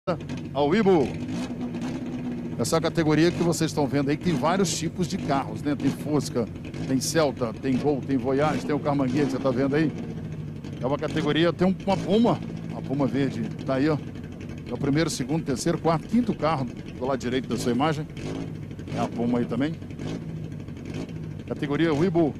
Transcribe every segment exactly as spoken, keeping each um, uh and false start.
Ao Ibo. Essa categoria que vocês estão vendo aí tem vários tipos de carros, né? Tem Fusca, tem Celta, tem Gol, tem Voyage, tem o Carmanguia que você está vendo aí. É uma categoria, tem uma Puma, uma Puma verde, tá aí, ó. É o primeiro, segundo, terceiro, quarto, quinto carro do lado direito da sua imagem. É a Puma aí também. Categoria Ibo.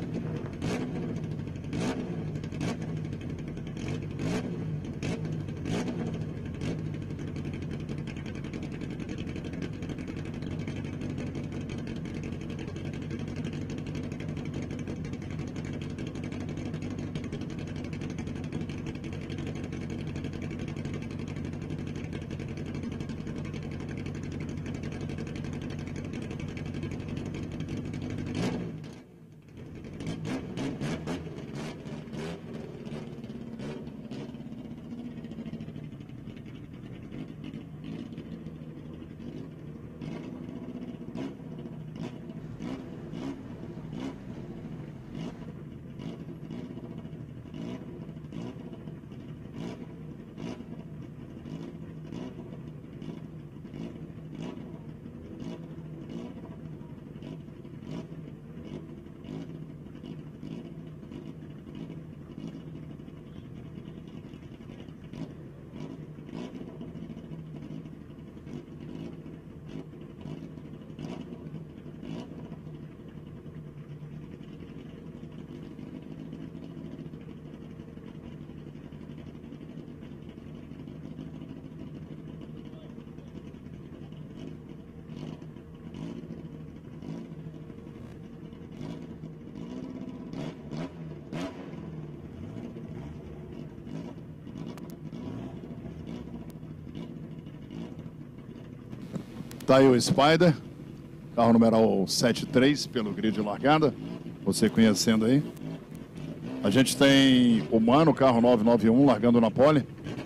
Tá aí o Spider, carro numeral setenta e três pelo grid de largada, você conhecendo aí. A gente tem o Mano, carro novecentos e noventa e um, largando na pole.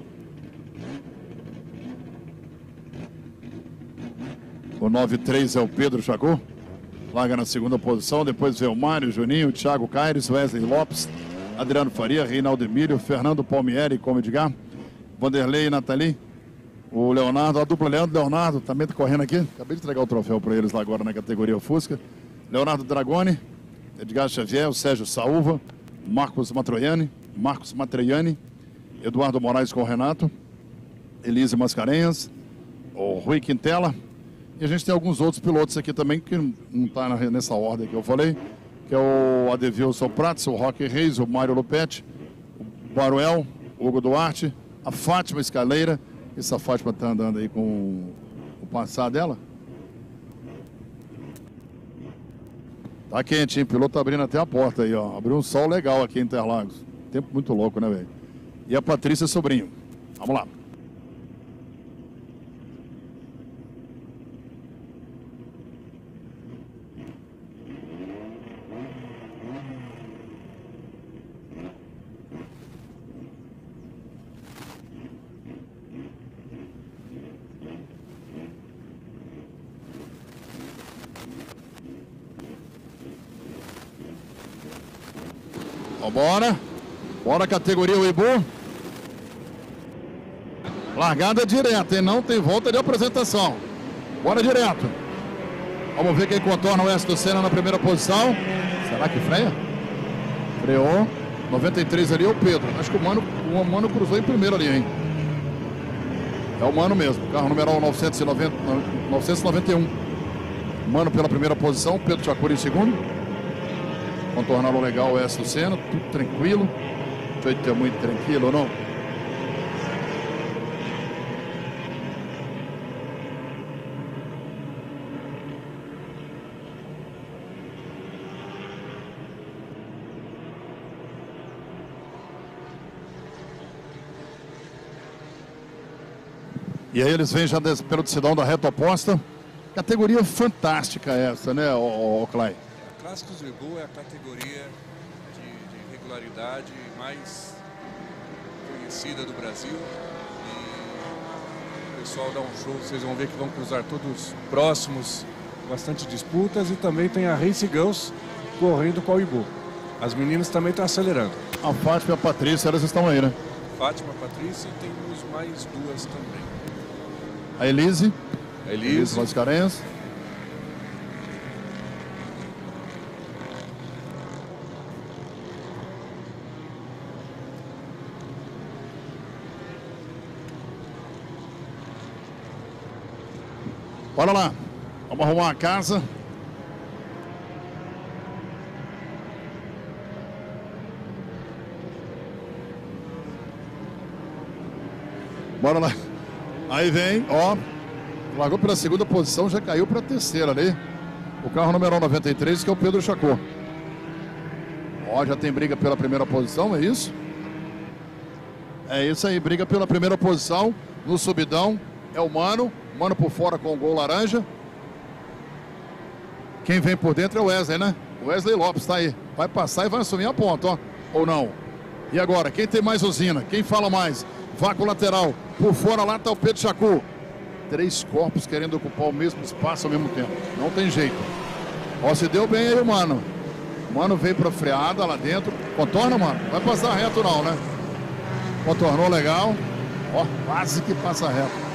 O noventa e três é o Pedro Chacô, larga na segunda posição. Depois vem o Mário, Juninho, Thiago Caires, Wesley Lopes, Adriano Faria, Reinaldo Emílio, Fernando Palmieri, como Edgar, Vanderlei e Nathalie. O Leonardo, a dupla Leandro e Leonardo, também tá correndo aqui. Acabei de entregar o troféu para eles lá agora na categoria Fusca. Leonardo Dragoni, Edgar Xavier, o Sérgio Saúva, Marcos Matroiani, Marcos Matraiani, Eduardo Moraes com o Renato, Elise Mascarenhas, o Rui Quintela. E a gente tem alguns outros pilotos aqui também que não tá nessa ordem que eu falei, que é o Adevilson Prats, o Roque Reis, o Mário Lupetti, o Baruel, o Hugo Duarte, a Fátima Escaleira. Essa Fátima tá andando aí com o passar dela. Tá quente, hein? O piloto tá abrindo até a porta aí, ó. Abriu um sol legal aqui em Interlagos. Tempo muito louco, né, velho? E a Patrícia Sobrinho. Vamos lá. Bora, bora categoria Ibo. Largada direta, e não tem volta de apresentação. Bora direto. Vamos ver quem contorna o Weston Senna na primeira posição. Será que freia? Freou. noventa e três ali é o Pedro. Acho que o Mano, o Mano cruzou em primeiro ali, hein? É o Mano mesmo. Carro numeral novecentos e noventa e um. Mano pela primeira posição, Pedro Chacura em segundo. Contornaram legal o Weston Senna, tudo tranquilo. Feito é muito tranquilo, não? E aí eles vêm já pelo decidão da reta oposta. Categoria fantástica essa, né, o Clay? A Clássicos do Ibo é a categoria de, de regularidade mais conhecida do Brasil. E o pessoal dá um show, vocês vão ver que vão cruzar todos próximos, bastante disputas. E também tem a Race Girls correndo com o Ibo. As meninas também estão acelerando. A Fátima e a Patrícia, elas estão aí, né? Fátima, Patrícia e temos mais duas também. A Elise. A Elise. Mascarenhas. Bora lá. Vamos arrumar a casa. Bora lá. Aí vem, ó. Largou pela segunda posição, já caiu para a terceira ali. O carro número noventa e três, que é o Pedro Chacô. Ó, já tem briga pela primeira posição, é isso? É isso aí, briga pela primeira posição. No subidão é o Mano. Mano por fora com o gol laranja. Quem vem por dentro é o Wesley, né? O Wesley Lopes tá aí. Vai passar e vai assumir a ponta, ó. Ou não? E agora, quem tem mais usina? Quem fala mais? Vácuo lateral. Por fora lá tá o Pedro Chacô. Três corpos querendo ocupar o mesmo espaço ao mesmo tempo. Não tem jeito. Ó, se deu bem aí o Mano. O Mano veio pra freada lá dentro. Contorna, Mano? Vai passar reto não, né? Contornou legal. Ó, quase que passa reto.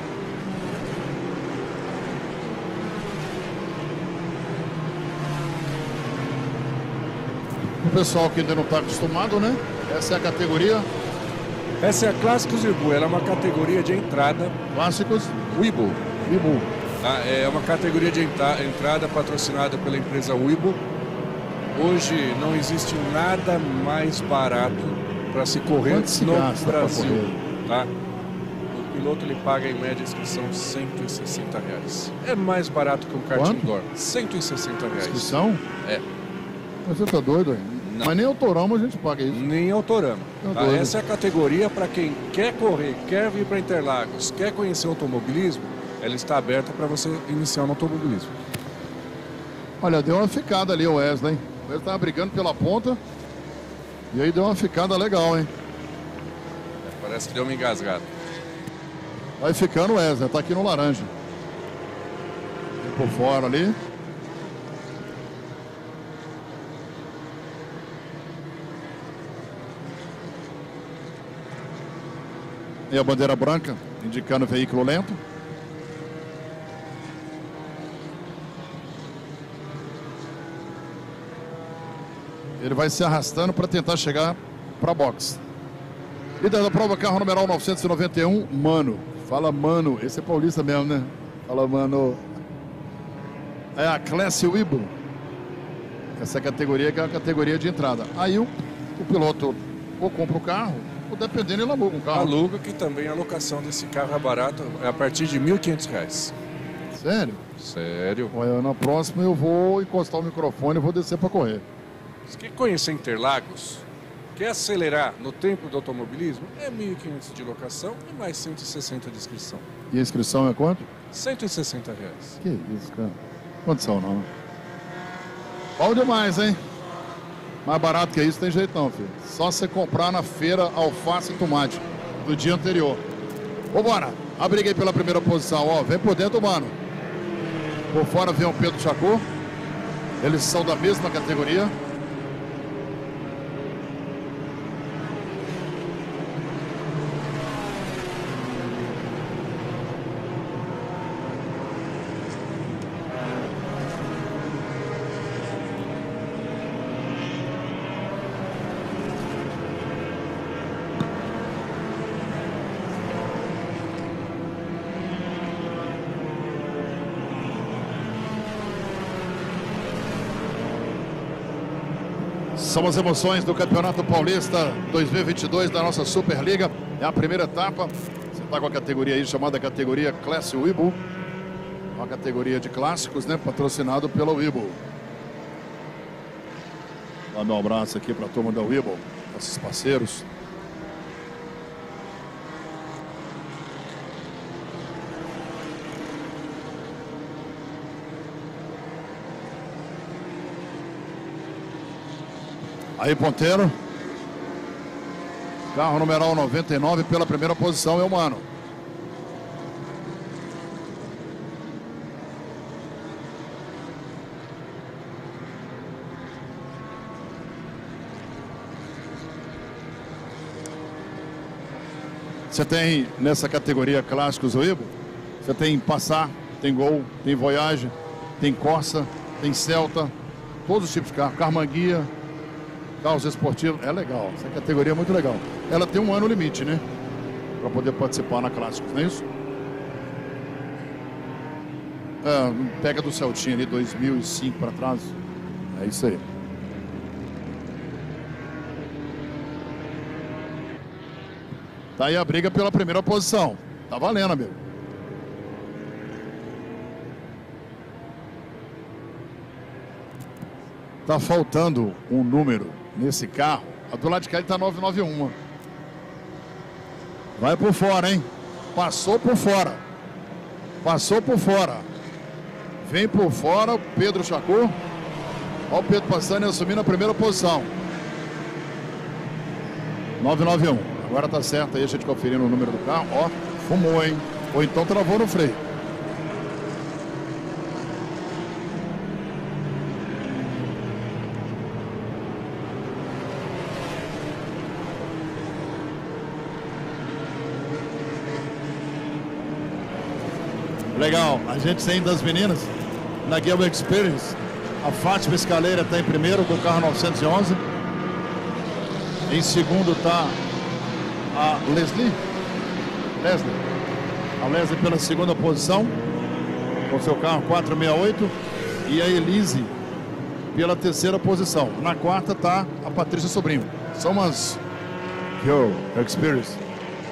O pessoal que ainda não está acostumado, né? Essa é a categoria. Essa é a Clássicos Wibu. Ela é uma categoria de entrada. Clássicos Wibu. Wibu. Tá? É uma categoria de entra entrada patrocinada pela empresa Wibu. Hoje não existe nada mais barato para se correr se no gasta Brasil. Tá? O piloto ele paga em média a inscrição cento e sessenta reais. É mais barato que um kart indoor. cento e sessenta reais. Inscrição? É. Você tá doido, hein? Não. Mas nem autorama a gente paga isso. Nem autorama. Tá? Essa é a categoria para quem quer correr, quer vir para Interlagos, quer conhecer o automobilismo, ela está aberta para você iniciar no automobilismo. Olha, deu uma ficada ali o Wesley, hein? O Wesley estava brigando pela ponta e aí deu uma ficada legal, hein? É, parece que deu uma engasgada. Vai ficando o Wesley, tá aqui no laranja. Vem por fora ali. E a bandeira branca, indicando veículo lento. Ele vai se arrastando para tentar chegar para a box. Líder da prova, carro numeral novecentos e noventa e um, Mano. Fala, Mano. Esse é paulista mesmo, né? Fala, Mano. É a Classe Wibu. Essa categoria que é a categoria de entrada. Aí o, o piloto ou compra o carro, ou dependendo ele aluga um carro. Aluga, que também a locação desse carro é barata, é a partir de mil e quinhentos reais. Sério? Sério. Olha, na próxima eu vou encostar o microfone e vou descer para correr. Você quer conhecer Interlagos? Quer acelerar no tempo do automobilismo? É mil e quinhentos de locação e mais cento e sessenta de inscrição. E a inscrição é quanto? cento e sessenta reais. Que isso, cara. Condição não. Bom demais, hein? Mais barato que isso tem jeito não, filho. Só você comprar na feira alface e tomate do dia anterior. Vambora. A briga aí pela primeira posição, ó. Vem por dentro, Mano. Por fora vem o Pedro Chacô. Eles são da mesma categoria. São as emoções do Campeonato Paulista dois mil e vinte e dois da nossa Superliga. É a primeira etapa. Você está com a categoria aí chamada categoria Classe Wibu. Uma categoria de clássicos, né? Patrocinado pela Wibu. Dá meu abraço aqui para a turma da Wibu, nossos parceiros. Aí, ponteiro. Carro numeral noventa e nove pela primeira posição é o Mano. Você tem nessa categoria clássicos o Ibo? Você tem Passat, tem Gol, tem Voyage, tem Corsa, tem Celta, todos os tipos de carro, Carmanguia, carros esportivos. É legal, essa categoria é muito legal. Ela tem um ano limite, né? Para poder participar na Clássicos, não é isso? É, pega do Celtinha ali, dois mil e cinco para trás. É isso aí. Tá aí a briga pela primeira posição. Tá valendo, amigo. Tá faltando um número nesse carro. A do lado de cá ele tá novecentos e noventa e um. Vai por fora, hein? Passou por fora. Passou por fora. Vem por fora o Pedro Chacô. Olha o Pedro passando e assumindo a primeira posição. novecentos e noventa e um. Agora tá certo aí, a gente conferindo o número do carro. Ó, fumou, hein? Ou então travou no freio. Legal, a gente tem das meninas na Guilherme Experience. A Fátima Escaleira está em primeiro com o carro novecentos e onze. Em segundo está a Leslie. Leslie. A Leslie pela segunda posição com seu carro quatrocentos e sessenta e oito. E a Elise pela terceira posição. Na quarta está a Patrícia Sobrinho. São umas Guilherme Experience.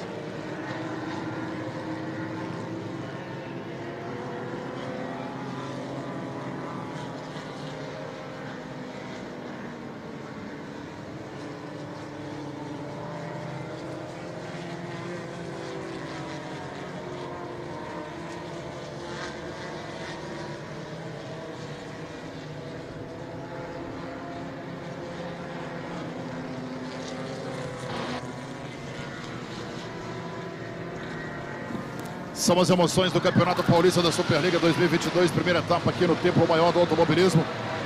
São as emoções do Campeonato Paulista da Superliga dois mil e vinte e dois, primeira etapa aqui no Templo Maior do Automobilismo.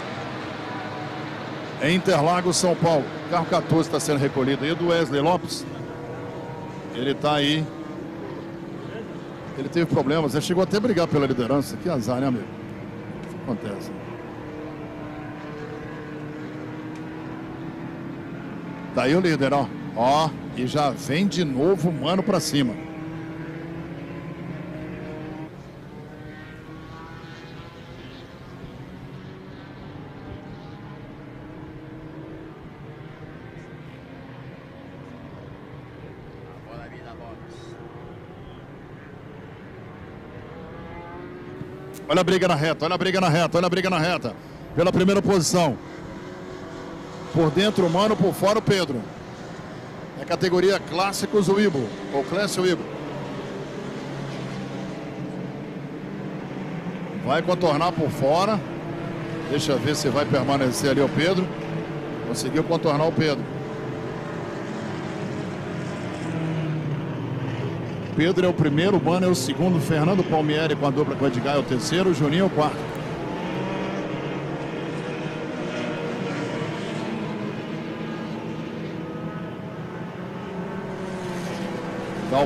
Em Interlagos, São Paulo. Carro quatorze está sendo recolhido aí do Wesley Lopes. Ele está aí. Ele teve problemas, ele chegou até a brigar pela liderança. Que azar, né, amigo? O que acontece? Tá aí o líder, ó. Ó, e já vem de novo mano pra cima. Olha a briga na reta, olha a briga na reta, olha a briga na reta. Pela primeira posição. Por dentro o Mano, por fora o Pedro. É categoria Clássicos o Ibo, ou Clássico Ibo. Vai contornar por fora. Deixa eu ver se vai permanecer ali o Pedro. Conseguiu contornar o Pedro. Pedro é o primeiro, o Mano é o segundo, Fernando Palmieri com a dupla com o Edgar é o terceiro, o Juninho é o quarto. Então,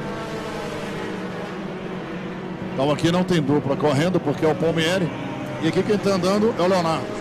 então aqui não tem dupla correndo porque é o Palmieri. E aqui quem está andando é o Leonardo.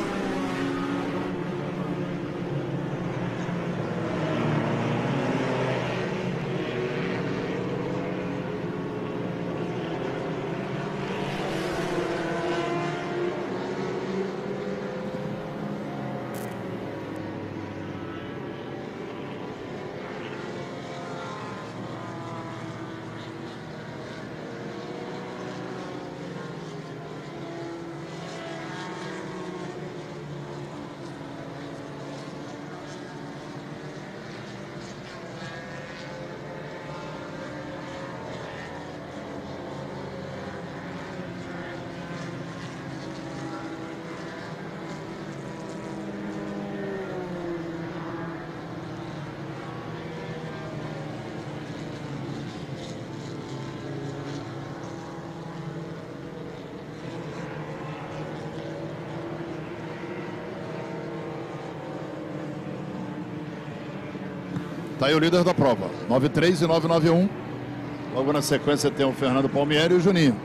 Tá aí o líder da prova, nove três e nove nove um. Logo na sequência tem o Fernando Palmieri e o Juninho.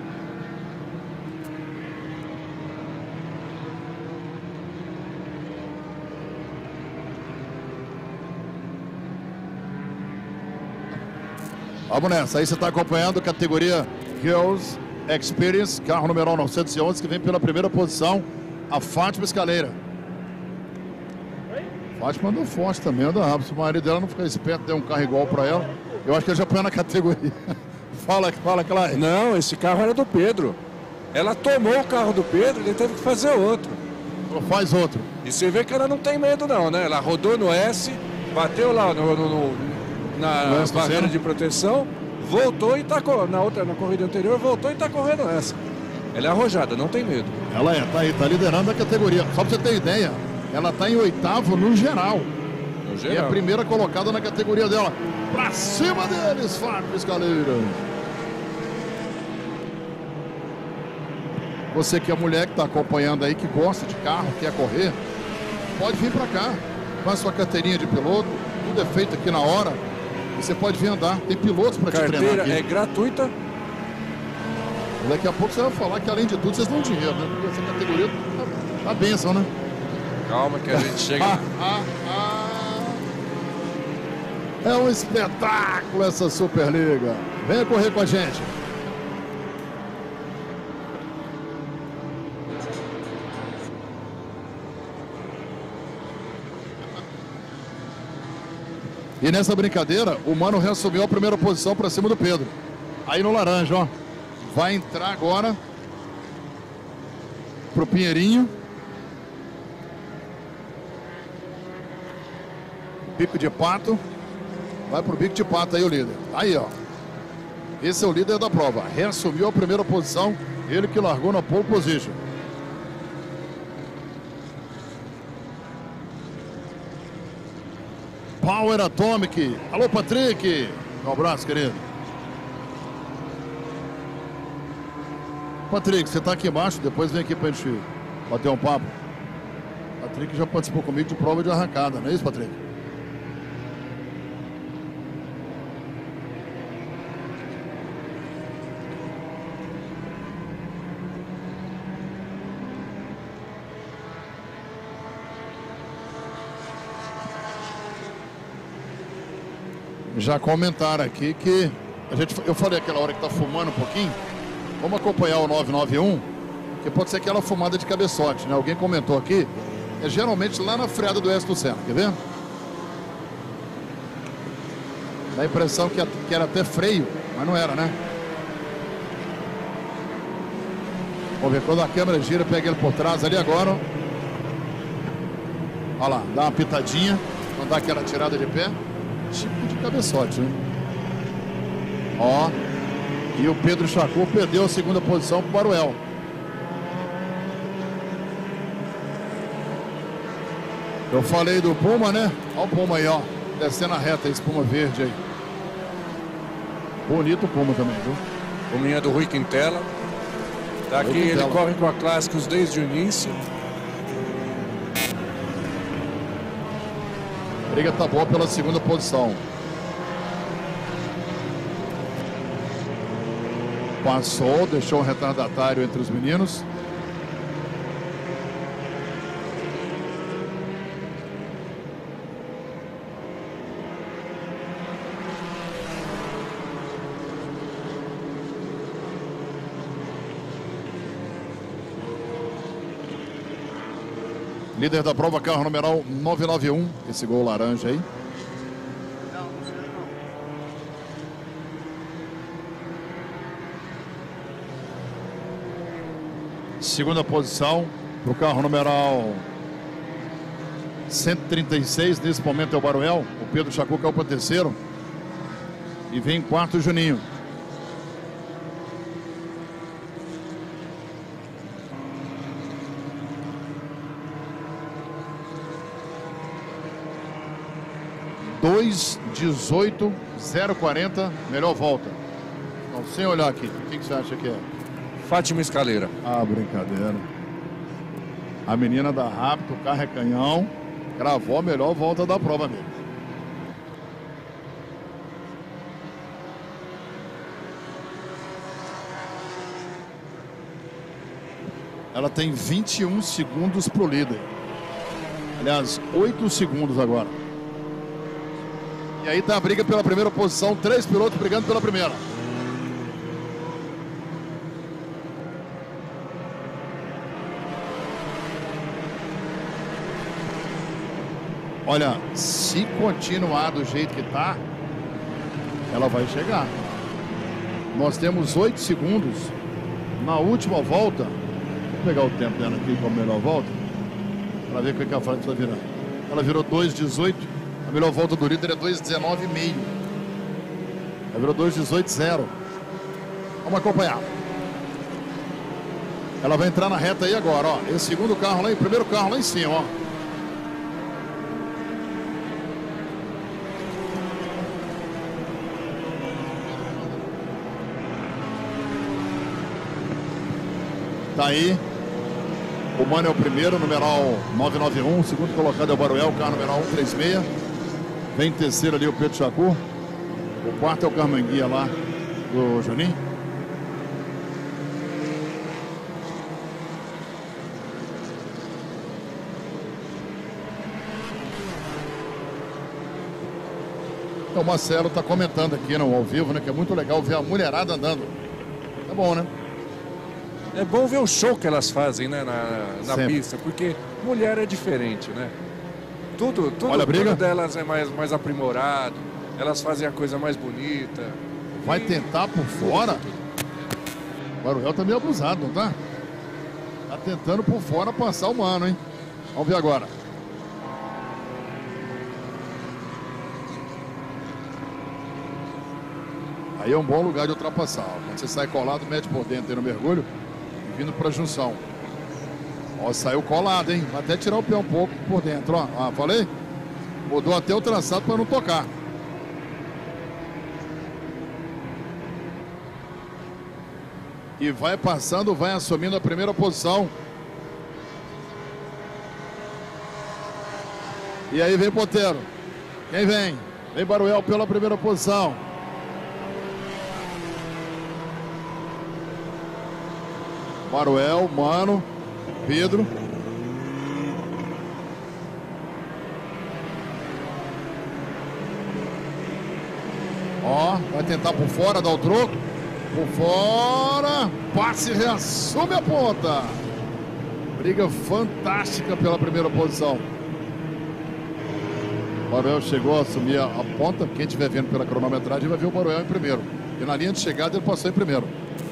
Vamos nessa, aí você está acompanhando a categoria Girls Experience, carro numeral novecentos e onze, que vem pela primeira posição, a Fátima Escaleira. Fátima andou forte também, anda rápido. Se o marido dela não ficar esperto, der um carro igual para ela, eu acho que ele já põe na categoria. Fala, fala, Clay. Não, esse carro era do Pedro. Ela tomou o carro do Pedro e ele teve que fazer outro. Faz outro. E você vê que ela não tem medo não, né? Ela rodou no S, bateu lá no, no, no na barreira de proteção, voltou e tá na outra, na corrida anterior, voltou e tá correndo essa. Ela é arrojada, não tem medo. Ela é, tá aí, tá liderando a categoria. Só pra você ter ideia, ela tá em oitavo no geral. No geral. E é a primeira colocada na categoria dela. Pra cima deles, Fátima Escaleira. Você que é mulher que tá acompanhando aí, que gosta de carro, quer correr, pode vir pra cá. Com a sua carteirinha de piloto, tudo é feito aqui na hora. Você pode vir andar, tem pilotos para te treinar aqui. Carteira é gratuita. Daqui a pouco você vai falar que além de tudo vocês dão dinheiro, né? Porque essa categoria tá, tá bênção, né? Calma que a gente chega. ah, ah, ah. É um espetáculo essa Superliga. Venha correr com a gente. E nessa brincadeira, o Mano reassumiu a primeira posição para cima do Pedro. Aí no laranja, ó. Vai entrar agora pro Pinheirinho. Bico de pato. Vai pro bico de pato aí o líder. Aí, ó. Esse é o líder da prova. Reassumiu a primeira posição. Ele que largou na pole position. Power Atomic. Alô, Patrick. Um abraço, querido. Patrick, você tá aqui embaixo, depois vem aqui pra gente bater um papo. Patrick já participou comigo de prova de arrancada, não é isso, Patrick? Já comentaram aqui que a gente, eu falei aquela hora que tá fumando um pouquinho. Vamos acompanhar o nove nove um, que pode ser aquela fumada de cabeçote, né? Alguém comentou aqui, é geralmente lá na freada do S do Senna, quer ver? Dá a impressão que, que era até freio, mas não era, né? Vamos ver, quando a câmera gira, pega ele por trás ali agora. Olha lá, dá uma pitadinha, não dá aquela tirada de pé. Tipo de cabeçote, né? Ó. E o Pedro Chacô perdeu a segunda posição para o Baruel. Eu falei do Puma, né? Olha o Puma aí, ó. Descendo a reta, esse Puma verde aí. Bonito o Puma também, viu? Puminha do Rui Quintela. Tá aqui, ele corre com a Clássicos desde o início. A briga tá boa pela segunda posição. Passou, deixou um retardatário entre os meninos. Líder da prova, carro numeral nove nove um, esse gol laranja aí. Segunda posição para o carro numeral cento e trinta e seis, nesse momento é o Baruel. O Pedro Chacô caiu para o terceiro. E vem em quarto o Juninho. dois, dezoito, zero, quarenta, melhor volta. Então, sem olhar aqui, o que, que você acha que é? Fátima Escaleira. Ah, brincadeira. A menina dá rápido, o carro é canhão. Gravou a melhor volta da prova mesmo. ela tem vinte e um segundos pro líder. Aliás, oito segundos agora. E aí tá a briga pela primeira posição, três pilotos brigando pela primeira. Olha, se continuar do jeito que tá, ela vai chegar. Nós temos oito segundos na última volta. Vou pegar o tempo dela aqui com a melhor volta, para ver o que a França está virando. Ela virou dois dezoito. A melhor volta do líder é dois dezenove e meio. Ela virou dois dezoito zero. Vamos acompanhar. Ela vai entrar na reta aí agora, ó. Esse segundo carro lá, o primeiro carro lá em cima, ó. Tá aí. O Mano é o primeiro, numeral nove nove um. O segundo colocado é o Baruel, carro numeral cento e trinta e seis. Vem em terceiro ali o Pedro Chacu. O quarto é o Carmanguia lá do Juninho. Então o Marcelo tá comentando aqui no ao vivo, né? Que é muito legal ver a mulherada andando. É bom, né? É bom ver o show que elas fazem, né, na, na pista, porque mulher é diferente, né? Tudo, tudo, Olha a briga. tudo delas é mais, mais aprimorado, elas fazem a coisa mais bonita. Vai e... tentar por fora? O Baruel tá meio abusado, não tá? Tá tentando por fora passar o Mano, hein? Vamos ver agora. Aí é um bom lugar de ultrapassar. Quando você sai colado, mete por dentro aí no mergulho, vindo para a junção. Ó, saiu colado, hein? Vai até tirar o pé um pouco por dentro, ó. Ah, falei? Mudou até o traçado para não tocar. E vai passando, vai assumindo a primeira posição. E aí vem Ponteiro. Quem vem? Vem Baruel pela primeira posição. Baruel, Mano, Pedro. Ó, vai tentar por fora, dar o troco. Por fora, passe e reassume a ponta. Briga fantástica pela primeira posição. Baruel chegou a assumir a, a ponta. Quem estiver vendo pela cronometragem vai ver o Baruel em primeiro. E na linha de chegada ele passou em primeiro.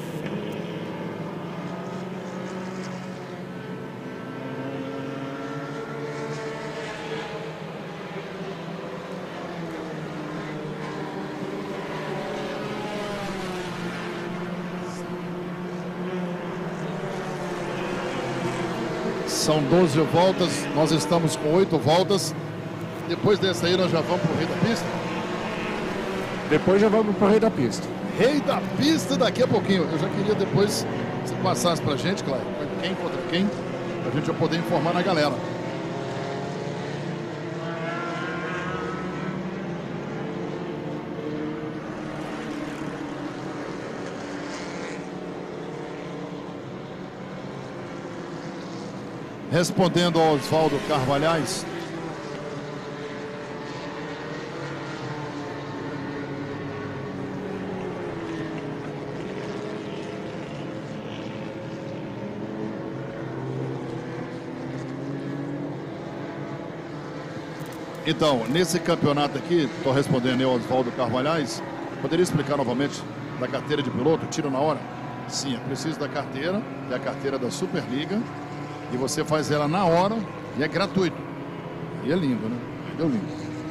São doze voltas, nós estamos com oito voltas. Depois dessa aí nós já vamos pro Rei da Pista? Depois já vamos pro Rei da Pista. Rei da Pista daqui a pouquinho. Eu já queria depois que você passasse pra gente, Cláudio, quem contra quem, pra gente já poder informar na galera. Respondendo ao Oswaldo Carvalhais. Então, nesse campeonato aqui, estou respondendo eu ao Oswaldo Carvalhais. Poderia explicar novamente da carteira de piloto, tiro na hora? Sim, é preciso da carteira, que é a carteira da Superliga. E você faz ela na hora e é gratuito. E é lindo, né? Deu lindo.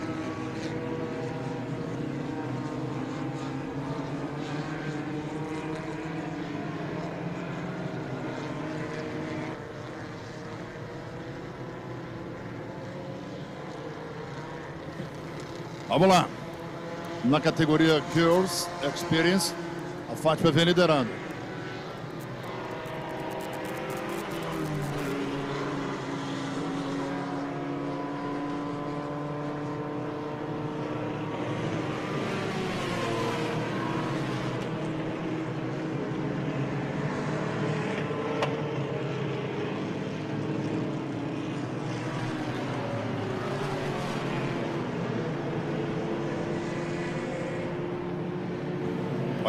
Vamos lá. Na categoria Girls Experience, a Fátima vem liderando.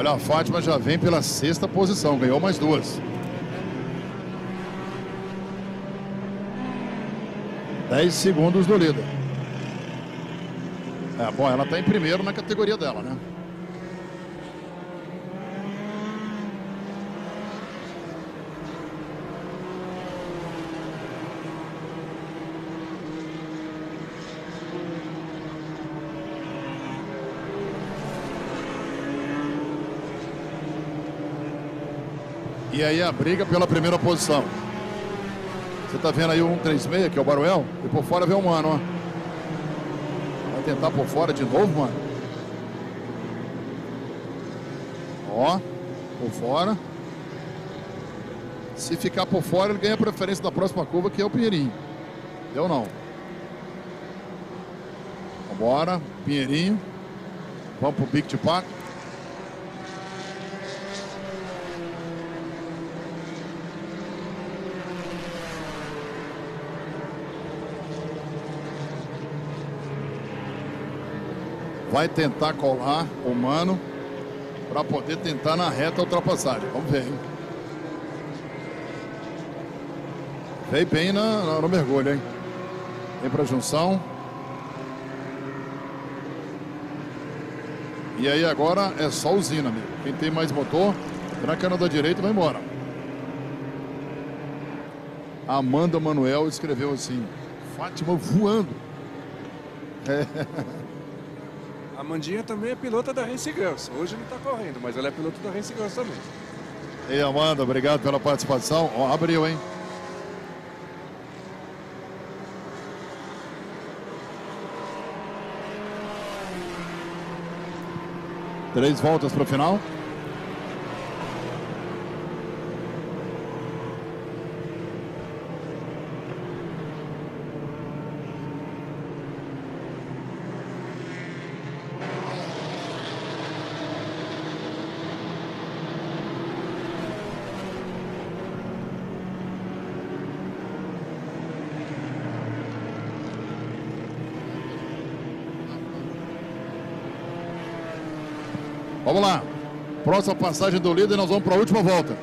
Olha, a Fátima já vem pela sexta posição, ganhou mais duas. dez segundos do líder. É, bom, ela está em primeiro na categoria dela, né? E aí a briga pela primeira posição. Você tá vendo aí o um três seis, que é o Baruel? E por fora vem o Mano, ó. Vai tentar por fora de novo, mano. Ó, por fora. Se ficar por fora, ele ganha a preferência da próxima curva, que é o Pinheirinho. Deu não. Vambora, Pinheirinho. Vamos pro Big de Pato. Vai tentar colar o Mano para poder tentar na reta a ultrapassagem. Vamos ver, hein? Veio bem na, na, no mergulho, hein? Vem para a junção. E aí agora é só usina, amigo. Quem tem mais motor, na cana da direita vai embora. Amanda Manuel escreveu assim: Fátima voando. É. A Amandinha também é pilota da Race Girls. Hoje não está correndo, mas ela é pilota da Race Girls também. Ei, Amanda, obrigado pela participação. Ó, abriu, hein? Três voltas para o final. Vamos lá. Próxima passagem do líder, nós vamos para a última volta.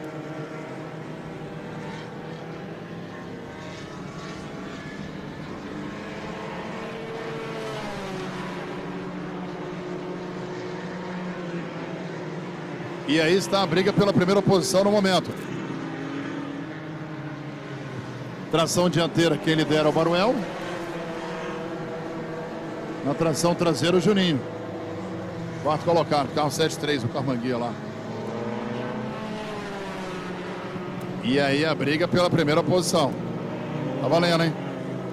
E aí está a briga pela primeira posição no momento. Tração dianteira, quem lidera é o Baruel. Na tração traseira, o Juninho. Quarto colocado, carro sete três, o Carmanguia lá. E aí a briga pela primeira posição. Tá valendo, hein?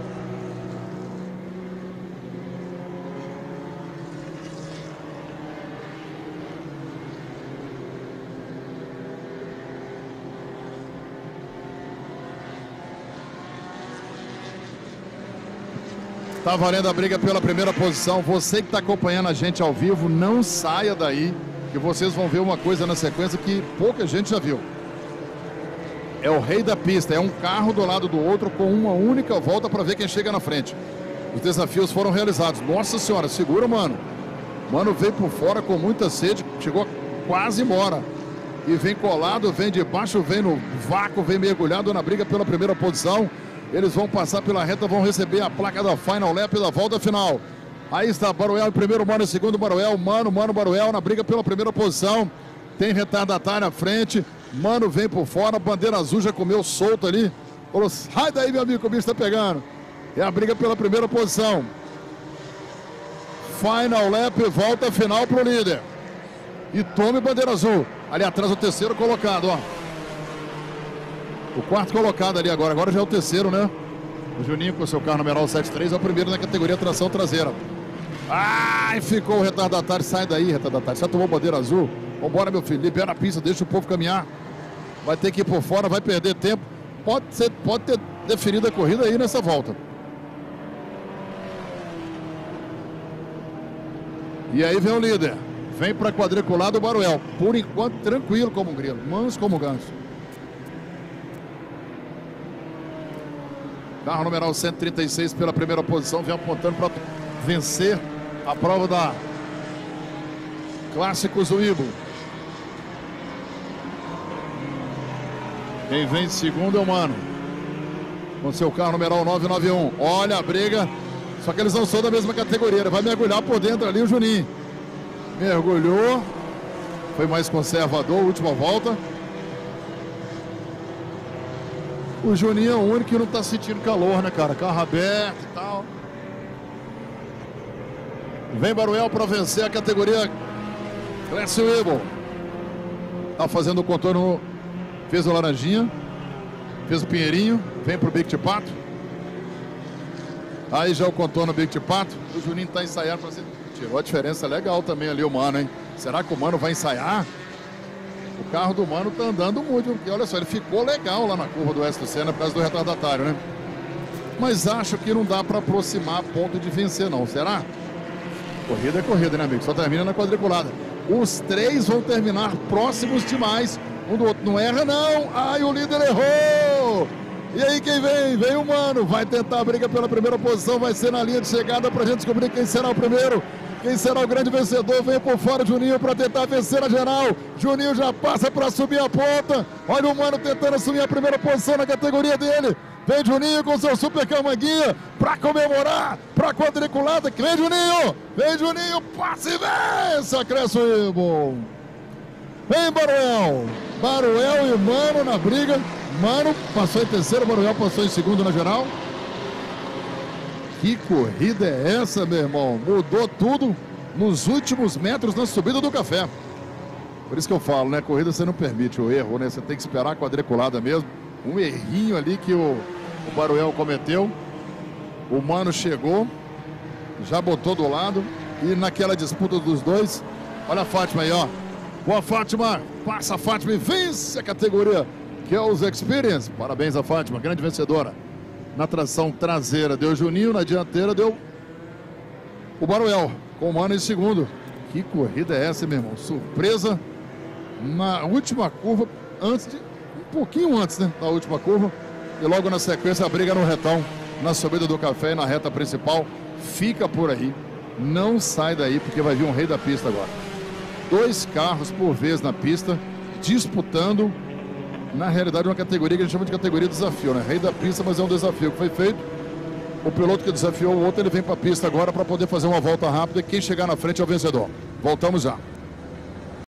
Tá valendo a briga pela primeira posição. Você que está acompanhando a gente ao vivo, não saia daí, que vocês vão ver uma coisa na sequência que pouca gente já viu. É o rei da pista, é um carro do lado do outro com uma única volta para ver quem chega na frente. Os desafios foram realizados. Nossa senhora, segura, mano. Mano veio por fora com muita sede, chegou quase embora. E vem colado, vem de baixo, vem no vácuo, vem mergulhado na briga pela primeira posição. Eles vão passar pela reta, vão receber a placa da Final Lap da volta final. Aí está Baruel em primeiro, Mano em segundo, Baruel, Mano, Mano, Baruel na briga pela primeira posição. Tem retardatário à frente, Mano vem por fora, bandeira azul já comeu solto ali. Falou, sai daí, meu amigo, que o bicho está pegando. É a briga pela primeira posição. Final Lap, volta final para o líder. E tome bandeira azul. Ali atrás o terceiro colocado, ó. O quarto colocado ali agora, agora já é o terceiro, né? O Juninho com o seu carro numeral sete três é o primeiro na categoria tração traseira. Ai, ficou o retardatário, sai daí, retardatário. Já tomou bandeira azul? Vambora, meu filho, libera a pista, deixa o povo caminhar. Vai ter que ir por fora, vai perder tempo. Pode ser, pode ter definido a corrida aí nessa volta. E aí vem o líder. Vem para quadriculado o Baruel. Por enquanto, tranquilo como um grilo, manso como um ganso. Carro numeral cento e trinta e seis pela primeira posição, vem apontando para vencer a prova da Clássicos do Ibo. Quem vem em segundo é o Mano, com seu carro numeral nove nove um. Olha a briga, só que eles não são da mesma categoria. Ele vai mergulhar por dentro ali o Juninho. Mergulhou, foi mais conservador, última volta. O Juninho é o único que não tá sentindo calor, né, cara? Carro aberto e tal. Vem Baruel para vencer a categoria Class Weber. Tá fazendo o contorno, fez o laranjinha, fez o pinheirinho, vem pro Big de Pato. Aí já o contorno Big de Pato. O Juninho tá ensaiando para ser... Tirou a diferença legal também ali o Mano, hein? Será que o Mano vai ensaiar? O carro do Mano tá andando muito, porque olha só, ele ficou legal lá na curva do Oeste do Senna por causa do retardatário, né? Mas acho que não dá para aproximar a ponto de vencer, não. Será? Corrida é corrida, né, amigo? Só termina na quadriculada. Os três vão terminar próximos demais. Um do outro. Não erra, não. Ai, o líder errou. E aí quem vem? Vem o Mano. Vai tentar a briga pela primeira posição. Vai ser na linha de chegada pra gente descobrir quem será o primeiro. Quem será o grande vencedor? Vem por fora o Juninho para tentar vencer a geral. Juninho já passa para subir a ponta. Olha o Mano tentando assumir a primeira posição na categoria dele. Vem Juninho com seu super camanguinha para comemorar, para quadriculada. Vem Juninho, vem Juninho, passe e vença, Cresce Weber. Vem Baruel, Baruel e Mano na briga. Mano passou em terceiro, Baruel passou em segundo na geral. Que corrida é essa, meu irmão? Mudou tudo nos últimos metros na subida do café. Por isso que eu falo, né? Corrida você não permite o erro, né? Você tem que esperar a quadriculada mesmo. Um errinho ali que o, o Baruel cometeu. O Mano chegou, já botou do lado. E naquela disputa dos dois, olha a Fátima aí, ó. Boa, Fátima. Passa a Fátima e vence a categoria Girls Experience. Parabéns a Fátima, grande vencedora. Na tração traseira deu Juninho, na dianteira deu o Baruel, com o Mano em segundo. Que corrida é essa, meu irmão? Surpresa na última curva, antes de, um pouquinho antes, né, da última curva. E logo na sequência a briga no retão, na subida do café e na reta principal. Fica por aí, não sai daí, porque vai vir um rei da pista agora. Dois carros por vez na pista, disputando. Na realidade, uma categoria que a gente chama de categoria desafio, né? Rei da pista, mas é um desafio que foi feito. O piloto que desafiou o outro, ele vem para a pista agora para poder fazer uma volta rápida e quem chegar na frente é o vencedor. Voltamos já.